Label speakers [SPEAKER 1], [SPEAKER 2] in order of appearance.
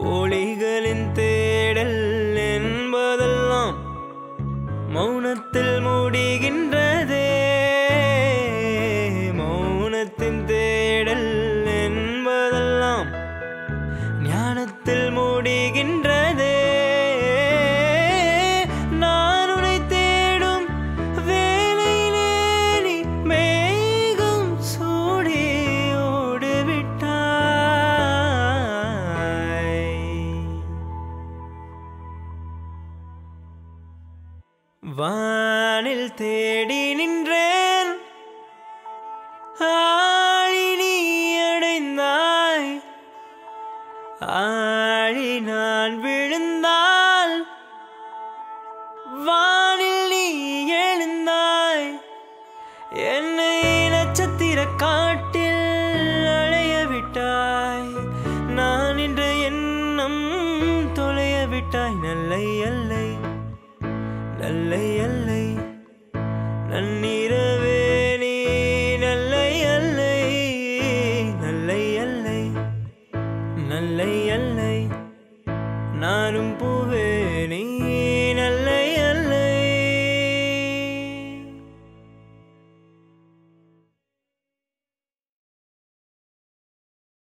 [SPEAKER 1] ஒளிகளின் தேடல் என்பதெல்லாம் மௌனத்தில் முடிகின்றதே. மௌனத்தின் தேடல் என்பதெல்லாம் ஞானத்தில் முடிகின்றதே. நான் உன்னை தேடும் வேளையிலே நீ மேகம் சூடி ஓடிவிட்டாய். வானில் தேடி நின்றேன், ஆழி நீ அடைந்தாய். ஆழி நான் விழுந்தால் வானில் நீ எழுந்தாய். என்னை நட்சத்திர காட்டில் அழைய விட்டாய். நான் என்ற எண்ணம் தொலைய விட்டாய். நல்லை அல்லை நல்லை அல்லை நன்னிரவே நீ நல்லை அல்லை நல்லை அல்லை நல்லை அல்லை நானும் பூவே நீ